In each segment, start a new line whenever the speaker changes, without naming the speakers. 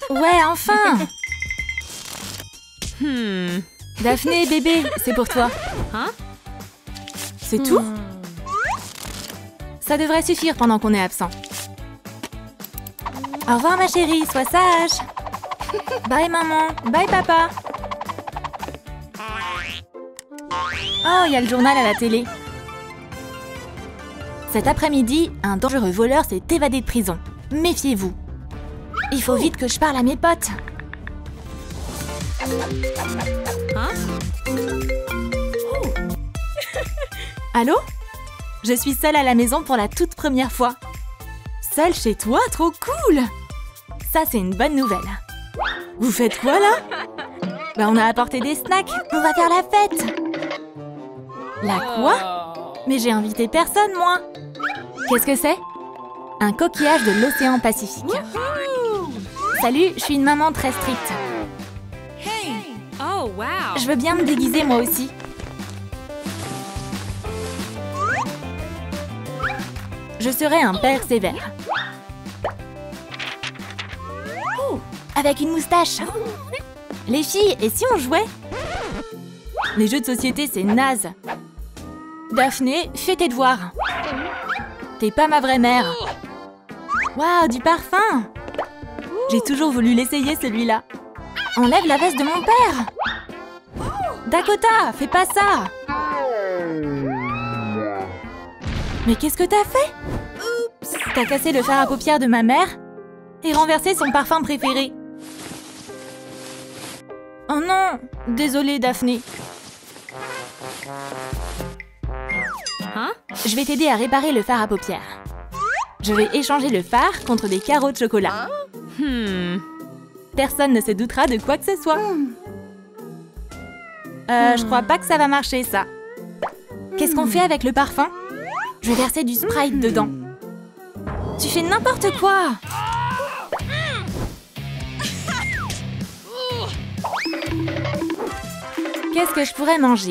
Ouais, enfin! Daphné, bébé, c'est pour toi.
Hein?
C'est tout? Ça devrait suffire pendant qu'on est absent. Au revoir, ma chérie, sois sage. Bye, maman. Bye, papa. Oh, il y a le journal à la télé. Cet après-midi, un dangereux voleur s'est évadé de prison. Méfiez-vous. Il faut vite que je parle à mes potes.
Hein?
Allô? Je suis seule à la maison pour la toute première fois. Seule chez toi? Trop cool! Ça, c'est une bonne nouvelle. Vous faites quoi, là? Bah, on a apporté des snacks. On va faire la fête. La quoi? Mais j'ai invité personne, moi. Qu'est-ce que c'est? Un coquillage de l'océan Pacifique. Salut, je suis une maman très stricte.
Oh, wow!
Je veux bien me déguiser, moi aussi. Je serai un père sévère. Avec une moustache. Les filles, et si on jouait? Les jeux de société, c'est naze. Daphné, fais tes devoirs. T'es pas ma vraie mère. Waouh, du parfum! J'ai toujours voulu l'essayer, celui-là. Enlève la veste de mon père! Dakota, fais pas ça! Mais qu'est-ce que t'as fait? Oups! T'as cassé le fard à paupières de ma mère et renversé son parfum préféré. Oh non! Désolée, Daphné.
Hein?
Je vais t'aider à réparer le fard à paupières. Je vais échanger le fard contre des carreaux de chocolat. Personne ne se doutera de quoi que ce soit. Je crois pas que ça va marcher, ça. Qu'est-ce qu'on fait avec le parfum? Je vais verser du Sprite dedans. Tu fais n'importe quoi! Qu'est-ce que je pourrais manger?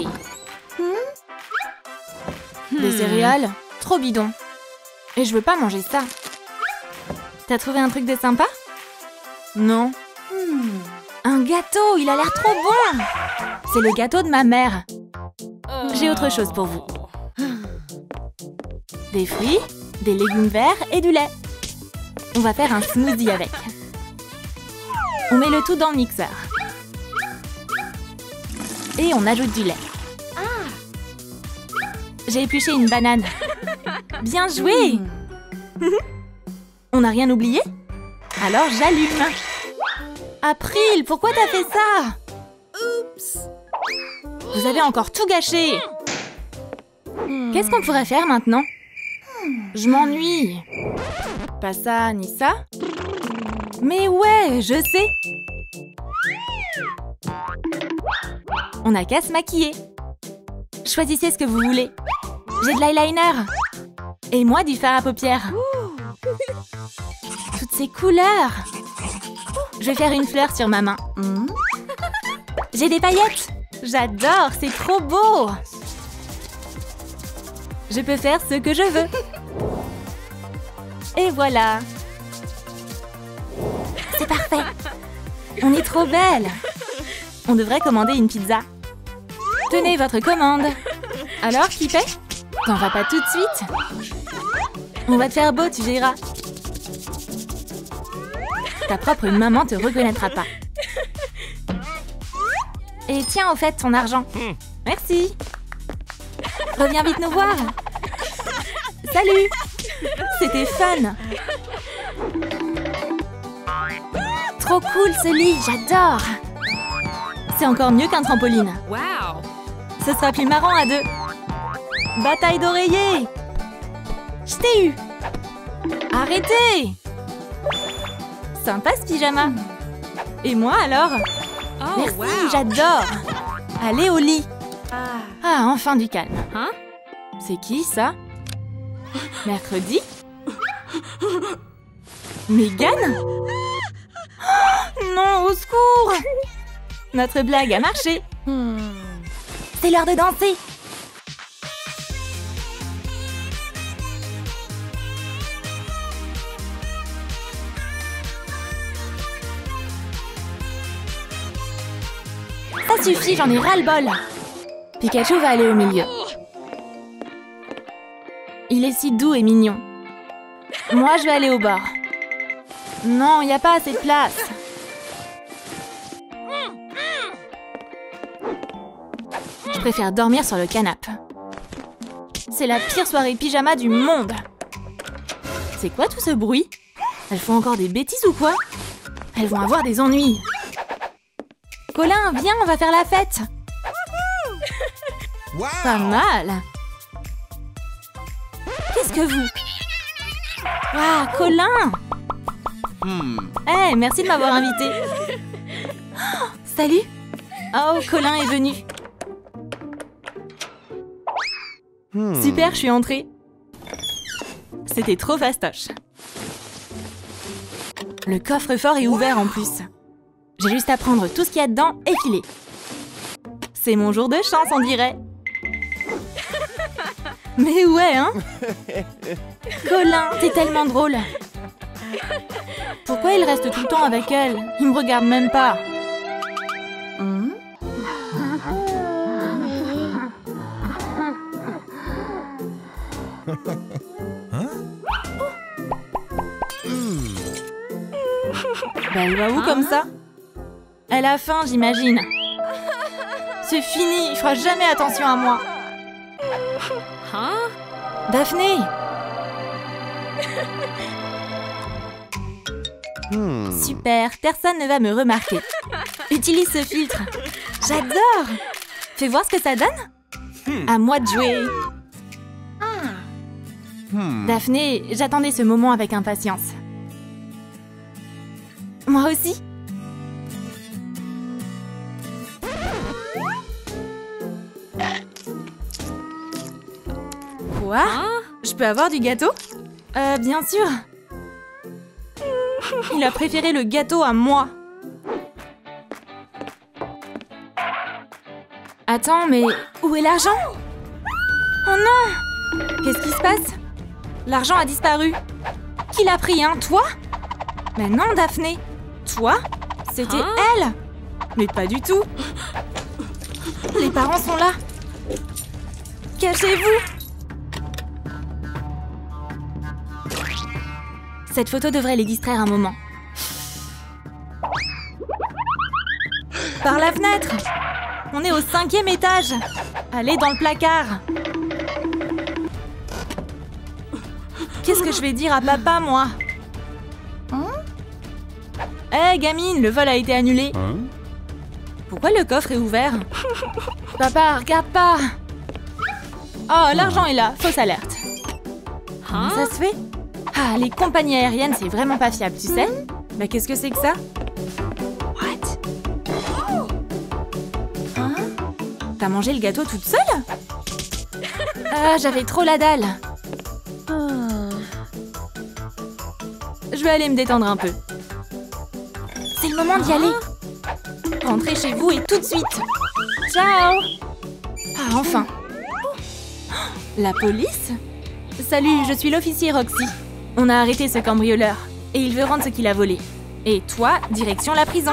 Des céréales? Trop bidon. Et je veux pas manger ça. T'as trouvé un truc de sympa? Non. Un gâteau, il a l'air trop bon! C'est le gâteau de ma mère. J'ai autre chose pour vous. Des fruits, des légumes verts et du lait. On va faire un smoothie avec. On met le tout dans le mixeur. Et on ajoute du lait. J'ai épluché une banane. Bien joué! On n'a rien oublié? Alors j'allume. April, pourquoi t'as fait ça? Oups! Vous avez encore tout gâché. Qu'est-ce qu'on pourrait faire maintenant? Je m'ennuie. Pas ça, ni ça. Mais ouais, je sais. On n'a qu'à se maquiller. Choisissez ce que vous voulez. J'ai de l'eyeliner. Et moi, du fard à paupières. Toutes ces couleurs. Je vais faire une fleur sur ma main. J'ai des paillettes. J'adore, c'est trop beau. Je peux faire ce que je veux. Et voilà. C'est parfait. On est trop belles. On devrait commander une pizza. Tenez votre commande. Alors, qui paie? T'en vas pas tout de suite? On va te faire beau, tu verras. Ta propre maman te reconnaîtra pas. Et tiens, au fait, ton argent. Merci. Reviens vite nous voir. Salut. C'était fun. Trop cool ce lit, j'adore. C'est encore mieux qu'un trampoline.
Wow!
Ce sera plus marrant à deux. Bataille d'oreillers. Je t'ai eu. Arrêtez. Sympa ce pyjama. Et moi alors?
Oh,
Merci,
wow!
j'adore. Allez au lit. Ah, enfin du calme.
Hein?
C'est qui ça? Mercredi? Megan? Oh, non, au secours! Notre blague a marché. C'est l'heure de danser. Ça suffit, j'en ai ras-le-bol. Pikachu va aller au milieu. Il est si doux et mignon. Moi, je vais aller au bord. Non, il n'y a pas assez de place. Je préfère dormir sur le canapé. C'est la pire soirée pyjama du monde. C'est quoi tout ce bruit? Elles font encore des bêtises ou quoi? Elles vont avoir des ennuis. Colin, viens, on va faire la fête.
Wow.
Pas mal. Qu'est-ce que vous... Waouh, Colin! Hey, merci de m'avoir invité. Oh, salut. Oh, Colin est venu. Super, je suis entrée. C'était trop fastoche. Le coffre-fort est ouvert en plus. J'ai juste à prendre tout ce qu'il y a dedans et filer. C'est mon jour de chance, on dirait. Mais ouais, hein? Colin, t'es tellement drôle. Pourquoi il reste tout le temps avec elle? Il me regarde même pas. Bah, elle va où comme ça? Elle a faim, j'imagine. C'est fini, il fera jamais attention à moi.
Hein?
Daphné! Super, personne ne va me remarquer. Utilise ce filtre. J'adore! Fais voir ce que ça donne. À moi de jouer. Daphné, j'attendais ce moment avec impatience. Moi aussi. Quoi? Je peux avoir du gâteau? Bien sûr. Il a préféré le gâteau à moi. Attends, mais où est l'argent? Oh non! Qu'est-ce qui se passe? L'argent a disparu. Qui l'a pris, hein? Toi? Mais non, Daphné. Toi? C'était elle. Mais pas du tout. Les parents sont là. Cachez-vous. Cette photo devrait les distraire un moment. Par la fenêtre! On est au 5e étage! Allez dans le placard! Qu'est-ce que je vais dire à papa, moi? Hé, gamine, le vol a été annulé. Pourquoi le coffre est ouvert? Papa, regarde pas! Oh, l'argent est là, fausse alerte. Comment ça se fait? Ah, les compagnies aériennes, c'est vraiment pas fiable, tu sais? Bah, qu'est-ce que c'est que ça? What? Hein? T'as mangé le gâteau toute seule? Ah, j'avais trop la dalle. Je vais aller me détendre un peu. C'est le moment d'y aller. Rentrez chez vous et tout de suite. Ciao! Ah, enfin. La police? Salut, je suis l'officier Roxy. On a arrêté ce cambrioleur et il veut rendre ce qu'il a volé. Et toi, direction la prison.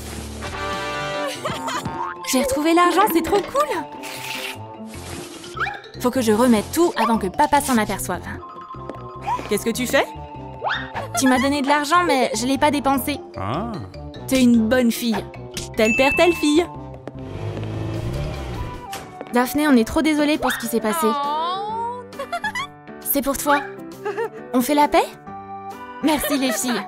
J'ai retrouvé l'argent, c'est trop cool. Faut que je remette tout avant que papa s'en aperçoive. Qu'est-ce que tu fais? Tu m'as donné de l'argent, mais je l'ai pas dépensé. T'es une bonne fille. Tel père, telle fille. Daphné, on est trop désolé pour ce qui s'est passé. C'est pour toi. On fait la paix? Merci les filles.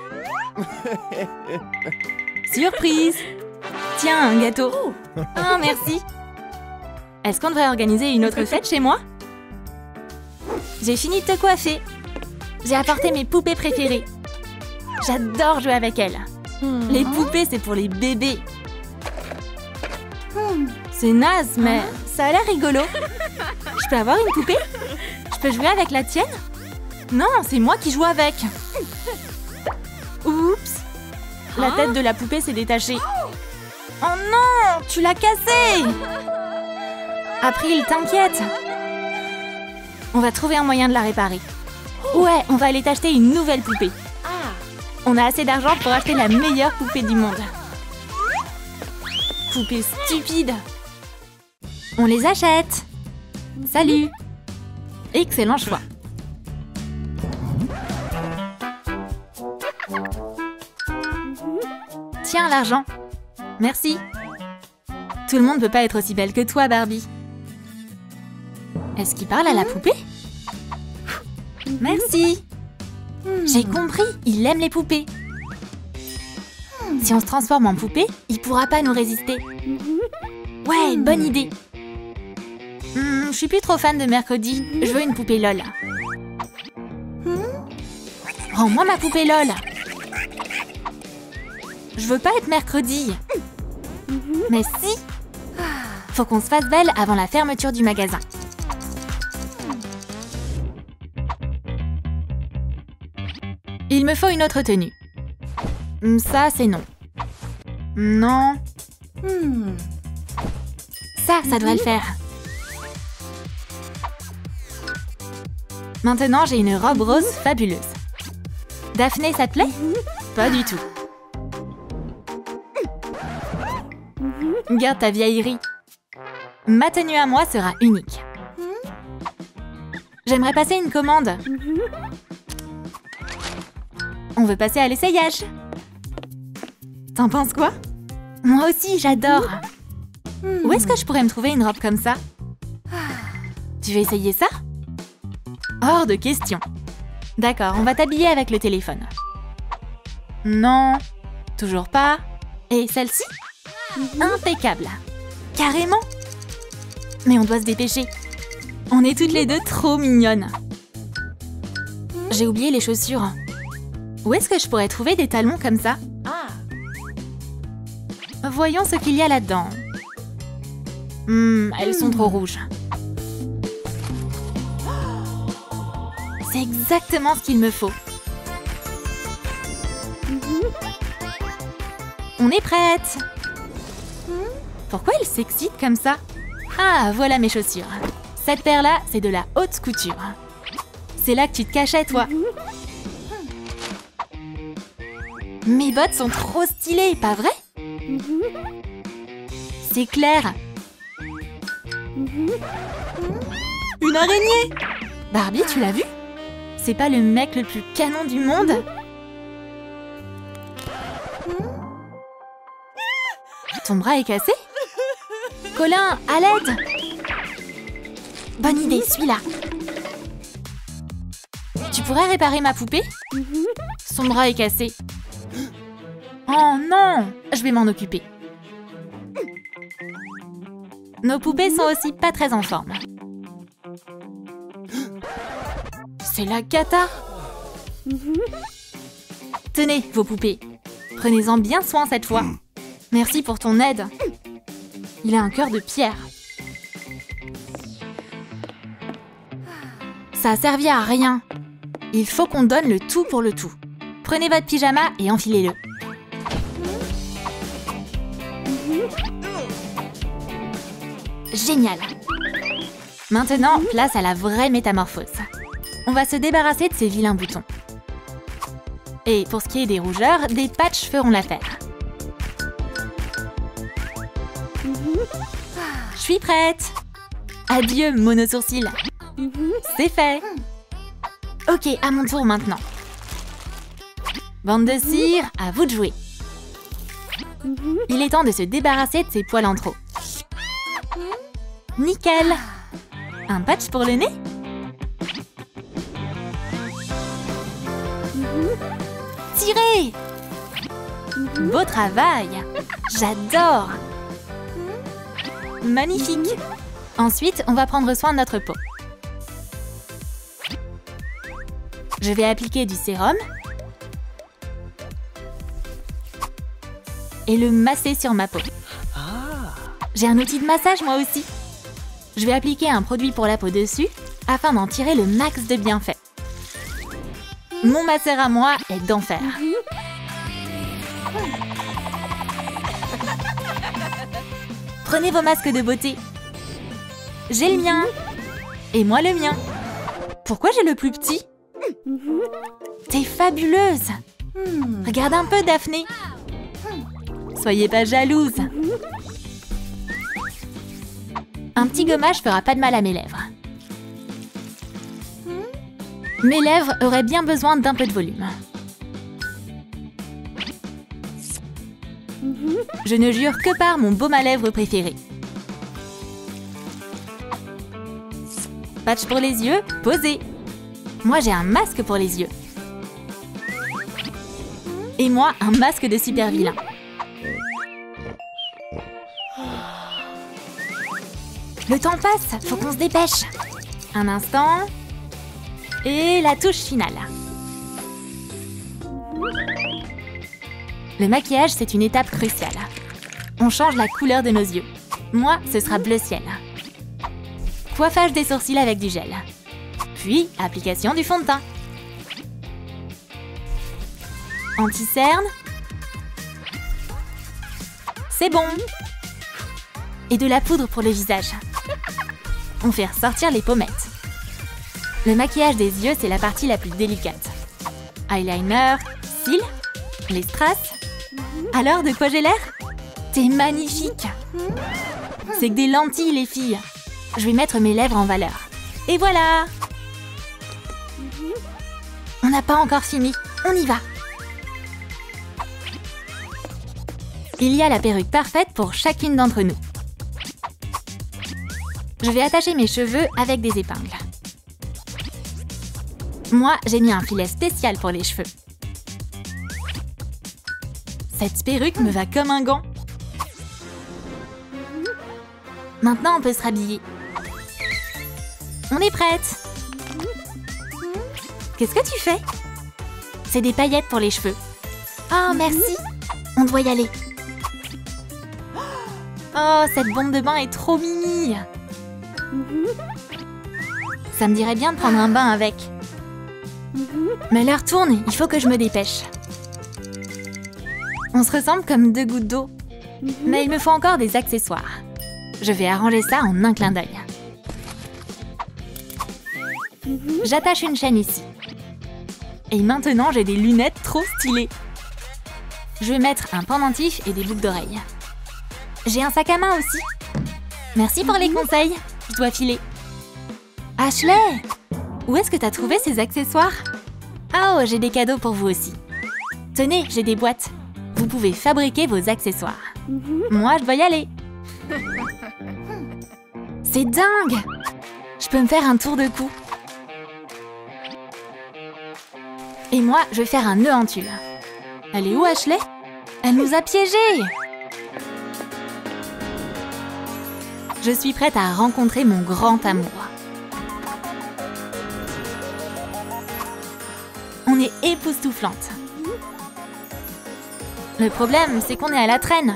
Surprise! Tiens, un gâteau. Ah, merci. Est-ce qu'on devrait organiser une autre fête chez moi? J'ai fini de te coiffer. J'ai apporté mes poupées préférées. J'adore jouer avec elles. Les poupées, c'est pour les bébés. C'est naze, mais ça a l'air rigolo. Je peux avoir une poupée? Je peux jouer avec la tienne? Non, c'est moi qui joue avec. Oups! La tête de la poupée s'est détachée. Oh non! Tu l'as cassée! April, t'inquiète. On va trouver un moyen de la réparer. Ouais, on va aller t'acheter une nouvelle poupée. On a assez d'argent pour acheter la meilleure poupée du monde. poupées stupides. On les achète. Salut. Excellent choix. Tiens l'argent. Merci. Tout le monde ne peut pas être aussi belle que toi, Barbie. Est-ce qu'il parle à la poupée? Merci. J'ai compris, il aime les poupées. Si on se transforme en poupée, il pourra pas nous résister. Ouais, bonne idée. Je suis plus trop fan de mercredi. Je veux une poupée LOL. Rends-moi ma poupée LOL. Je veux pas être mercredi. Mais si. Faut qu'on se fasse belle avant la fermeture du magasin. Il me faut une autre tenue. Ça, c'est non. Non. Ça devrait le faire. Maintenant, j'ai une robe rose fabuleuse. Daphné, ça te plaît? Pas du tout. Garde ta vieillerie. Ma tenue à moi sera unique. J'aimerais passer une commande. On veut passer à l'essayage. T'en penses quoi? Moi aussi, j'adore. Où est-ce que je pourrais me trouver une robe comme ça? Tu veux essayer ça? Hors de question. D'accord, on va t'habiller avec le téléphone. Non, toujours pas. Et celle-ci? Impeccable. Carrément. Mais on doit se dépêcher. On est toutes les deux trop mignonnes. J'ai oublié les chaussures. Où est-ce que je pourrais trouver des talons comme ça? Voyons ce qu'il y a là-dedans. Elles sont trop rouges. C'est exactement ce qu'il me faut. On est prête. Pourquoi elle s'excite comme ça? Ah, voilà mes chaussures. Cette paire-là, c'est de la haute couture. C'est là que tu te cachais, toi. Mes bottes sont trop stylées, pas vrai? C'est clair. Une araignée! Barbie, tu l'as vu? C'est pas le mec le plus canon du monde? Ton bras est cassé? Colin, à l'aide! Bonne idée, suis-là. Tu pourrais réparer ma poupée? Son bras est cassé. Oh non! Je vais m'en occuper. Nos poupées sont aussi pas très en forme. C'est la cata! Tenez, vos poupées. Prenez-en bien soin cette fois. Merci pour ton aide. Il a un cœur de pierre. Ça a servi à rien. Il faut qu'on donne le tout pour le tout. Prenez votre pyjama et enfilez-le. Génial! Maintenant, place à la vraie métamorphose. On va se débarrasser de ces vilains boutons. Et pour ce qui est des rougeurs, des patchs feront l'affaire. Je suis prête! Adieu, monosourcil! C'est fait! Ok, à mon tour maintenant. Bande de cire, à vous de jouer. Il est temps de se débarrasser de ces poils en trop. Nickel! Un patch pour le nez? Tirez! Beau travail! J'adore! Magnifique! Ensuite, on va prendre soin de notre peau. Je vais appliquer du sérum et le masser sur ma peau. J'ai un outil de massage moi aussi. Je vais appliquer un produit pour la peau dessus afin d'en tirer le max de bienfaits. Mon masseur à moi est d'enfer. Prenez vos masques de beauté. J'ai le mien. Et moi le mien. Pourquoi j'ai le plus petit? T'es fabuleuse. Regarde un peu, Daphné. Soyez pas jalouse. Un petit gommage fera pas de mal à mes lèvres. Mes lèvres auraient bien besoin d'un peu de volume. Je ne jure que par mon baume à lèvres préféré. Patch pour les yeux, posé. Moi, j'ai un masque pour les yeux. Et moi, un masque de super vilain. Le temps passe, faut qu'on se dépêche. Un instant. Et la touche finale. Le maquillage, c'est une étape cruciale. On change la couleur de nos yeux. Moi, ce sera bleu ciel. Coiffage des sourcils avec du gel. Puis, application du fond de teint. Anti-cerne. C'est bon. Et de la poudre pour le visage. On fait ressortir les pommettes. Le maquillage des yeux, c'est la partie la plus délicate. Eyeliner, cils, les strass. Alors, de quoi j'ai l'air? T'es magnifique! C'est que des lentilles, les filles. Je vais mettre mes lèvres en valeur. Et voilà! On n'a pas encore fini. On y va! Il y a la perruque parfaite pour chacune d'entre nous. Je vais attacher mes cheveux avec des épingles. Moi, j'ai mis un filet spécial pour les cheveux. Cette perruque me va comme un gant. Maintenant, on peut se rhabiller. On est prête. Qu'est-ce que tu fais? C'est des paillettes pour les cheveux. Oh, merci. On doit y aller. Oh, cette bombe de bain est trop mimi. Ça me dirait bien de prendre un bain avec. Mais l'heure tourne, il faut que je me dépêche. On se ressemble comme deux gouttes d'eau. Mais il me faut encore des accessoires. Je vais arranger ça en un clin d'œil. J'attache une chaîne ici. Et maintenant, j'ai des lunettes trop stylées. Je vais mettre un pendentif et des boucles d'oreilles. J'ai un sac à main aussi. Merci pour les conseils. Je dois filer. Ashley! Où est-ce que t'as trouvé ces accessoires? Oh, j'ai des cadeaux pour vous aussi. Tenez, j'ai des boîtes. Vous pouvez fabriquer vos accessoires. Moi, je dois y aller. C'est dingue! Je peux me faire un tour de cou. Et moi, je vais faire un nœud en tulle. Elle est où, Ashley? Elle nous a piégés! Je suis prête à rencontrer mon grand amour. On est époustouflantes. Le problème, c'est qu'on est à la traîne.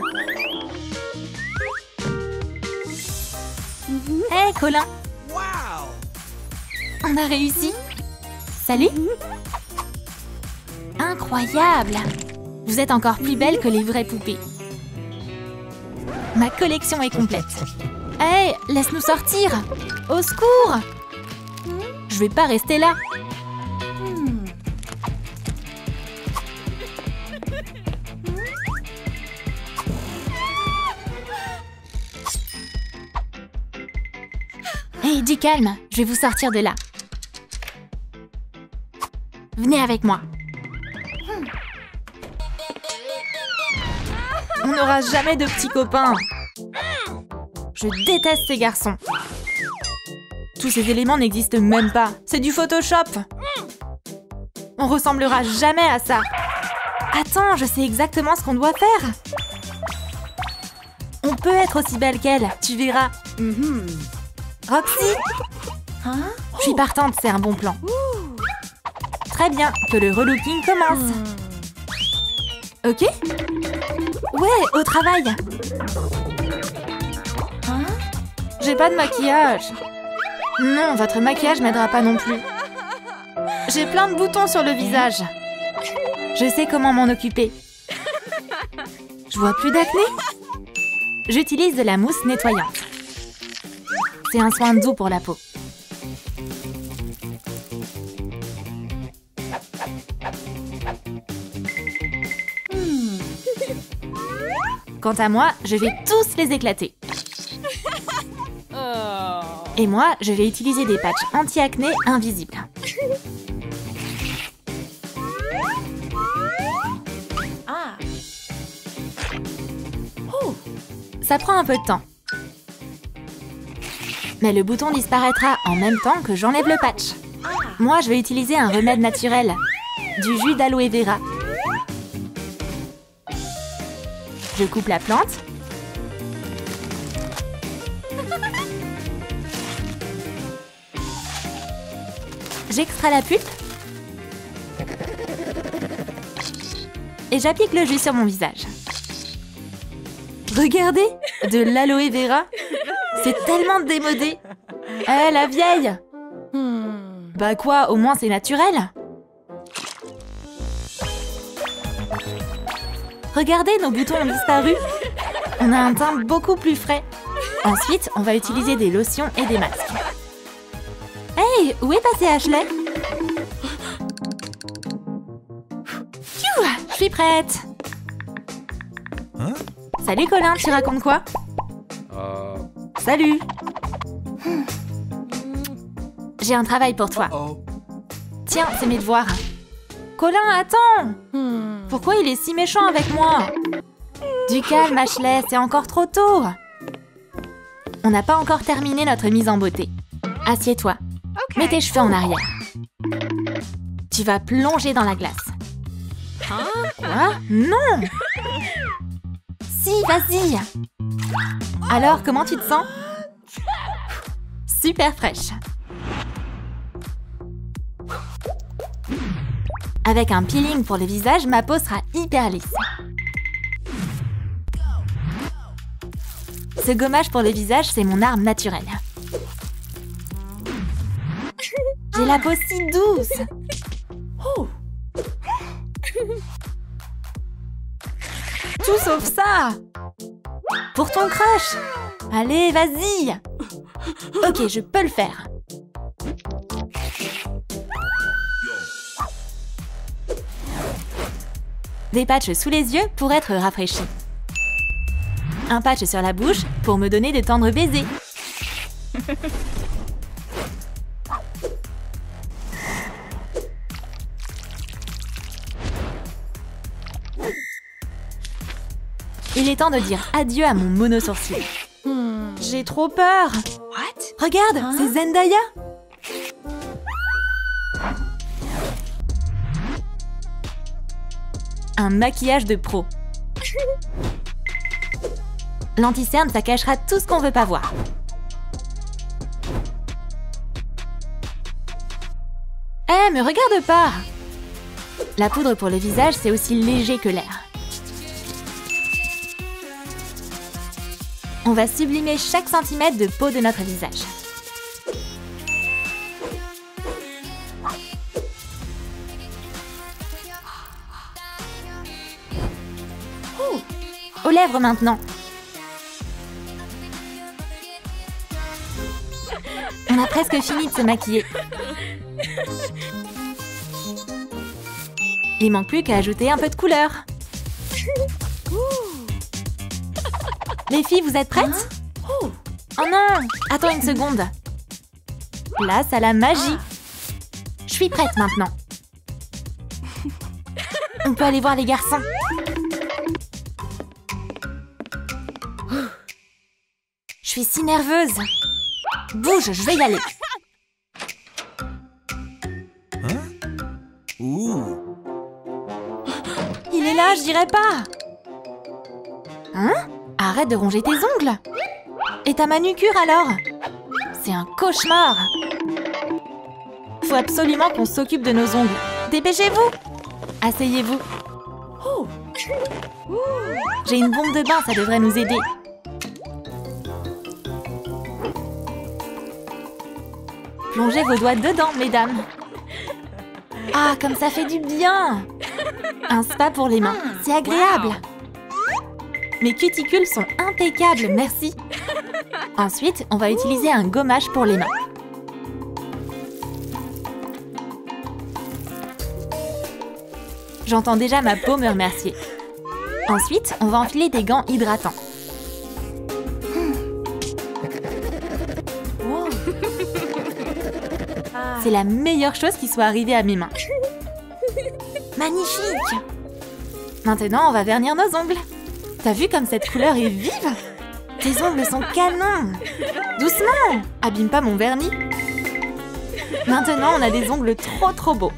Hé, Colin! On a réussi! Salut! Incroyable! Vous êtes encore plus belle que les vraies poupées. Ma collection est complète. Hé, laisse-nous sortir! Au secours! Je vais pas rester là. Hé, dis calme, je vais vous sortir de là. Venez avec moi. On n'aura jamais de petits copains. Je déteste ces garçons. Tous ces éléments n'existent même pas. C'est du Photoshop. On ressemblera jamais à ça. Attends, je sais exactement ce qu'on doit faire. On peut être aussi belle qu'elle, tu verras. Roxy? Je suis partante, c'est un bon plan. Très bien, que le relooking commence. Ok? Ouais, au travail. J'ai pas de maquillage. Non, votre maquillage m'aidera pas non plus. J'ai plein de boutons sur le visage. Je sais comment m'en occuper. Je vois plus d'acné. J'utilise de la mousse nettoyante. C'est un soin doux pour la peau. Quant à moi, je vais tous les éclater. Et moi, je vais utiliser des patchs anti-acné invisibles. Ça prend un peu de temps. Mais le bouton disparaîtra en même temps que j'enlève le patch. Moi, je vais utiliser un remède naturel. Du jus d'aloe vera. Je coupe la plante. J'extrais la pulpe. Et j'applique le jus sur mon visage. Regardez, de l'aloe vera. C'est tellement démodé. Eh, la vieille. Bah quoi, au moins c'est naturel. Regardez, nos boutons ont disparu. On a un teint beaucoup plus frais. Ensuite, on va utiliser des lotions et des masques. Hey, où est passé Ashley? Pfiou, je suis prête.
Hein?
Salut Colin, tu racontes quoi? Salut. J'ai un travail pour toi. Tiens, c'est mes devoirs. Colin, attends! Pourquoi il est si méchant avec moi? Du calme, Ashley, c'est encore trop tôt. On n'a pas encore terminé notre mise en beauté. Assieds-toi. Mets tes cheveux en arrière. Tu vas plonger dans la glace. Quoi? Non! Si, vas-y! Alors, comment tu te sens? Super fraîche. Avec un peeling pour le visage, ma peau sera hyper lisse. Ce gommage pour le visage, c'est mon arme naturelle. J'ai la peau si douce. Tout sauf ça. Pour ton crush. Allez, vas-y. Ok, je peux le faire. Des patchs sous les yeux pour être rafraîchi. Un patch sur la bouche pour me donner de tendres baisers. Il est temps de dire adieu à mon mono-sourcil. J'ai trop peur. Regarde, c'est Zendaya. Un maquillage de pro. L'anti-cerne, ça cachera tout ce qu'on veut pas voir. Eh, me regarde pas! La poudre pour le visage, c'est aussi léger que l'air. On va sublimer chaque centimètre de peau de notre visage. Aux lèvres maintenant. On a presque fini de se maquiller. Il manque plus qu'à ajouter un peu de couleur. Les filles, vous êtes prêtes? Oh non! Attends une seconde. Place à la magie. Je suis prête maintenant. On peut aller voir les garçons. Je suis si nerveuse. Bouge, je vais y aller.
Hein? Ouh.
Il est là, je dirais pas. Hein? Arrête de ronger tes ongles. Et ta manucure alors? C'est un cauchemar. Faut absolument qu'on s'occupe de nos ongles. Dépêchez-vous. Asseyez-vous. J'ai une bombe de bain, ça devrait nous aider. Plongez vos doigts dedans, mesdames. Ah, comme ça fait du bien. Un spa pour les mains, c'est agréable. Mes cuticules sont impeccables, merci. Ensuite, on va utiliser un gommage pour les mains. J'entends déjà ma peau me remercier. Ensuite, on va enfiler des gants hydratants. C'est la meilleure chose qui soit arrivée à mes mains. Magnifique! Maintenant, on va vernir nos ongles. T'as vu comme cette couleur est vive? Tes ongles sont canons! Doucement! Abîme pas mon vernis. Maintenant, on a des ongles trop beaux.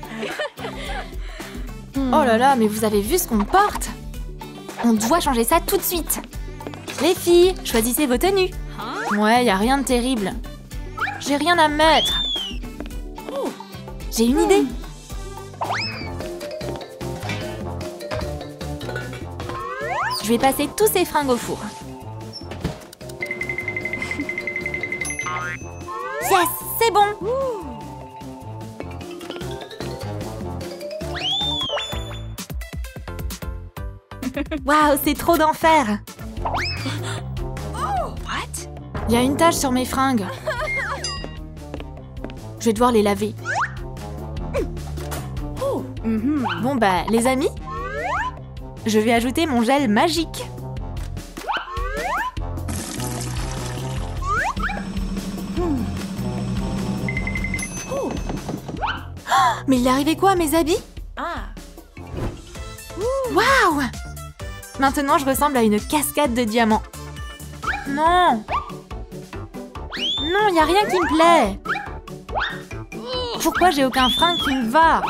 Oh là là, mais vous avez vu ce qu'on porte? On doit changer ça tout de suite. Les filles, choisissez vos tenues. Ouais, y a rien de terrible. J'ai rien à mettre. J'ai une idée. Je vais passer tous ces fringues au four. Yes, c'est bon. Waouh, c'est trop d'enfer. Il y a une tache sur mes fringues. Je vais devoir les laver. Bon bah, les amis, je vais ajouter mon gel magique. Oh, mais il est arrivé quoi à mes habits? Waouh! Maintenant, je ressemble à une cascade de diamants. Non! Non, il n'y a rien qui me plaît. Pourquoi j'ai aucun fringue qui me va?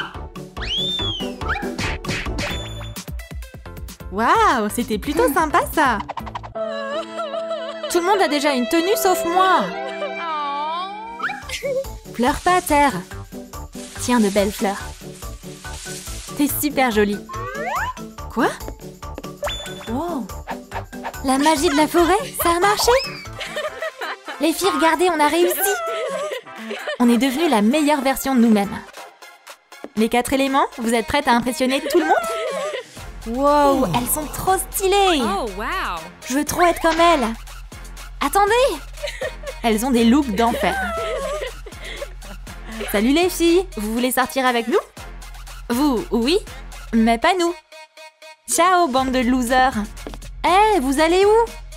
Waouh, c'était plutôt sympa ça. Tout le monde a déjà une tenue sauf moi. Pleure pas à terre. Tiens, de belles fleurs. T'es super jolie. Quoi? Wow. La magie de la forêt, ça a marché? Les filles, regardez, on a réussi. On est devenue la meilleure version de nous-mêmes. Les 4 éléments, vous êtes prêtes à impressionner tout le monde? Wow, elles sont trop stylées.
Oh, wow.
Je veux trop être comme elles. Attendez. Elles ont des looks d'enfer. Salut les filles, vous voulez sortir avec nous? Vous, oui, mais pas nous. Ciao, bande de losers. Eh, vous allez où?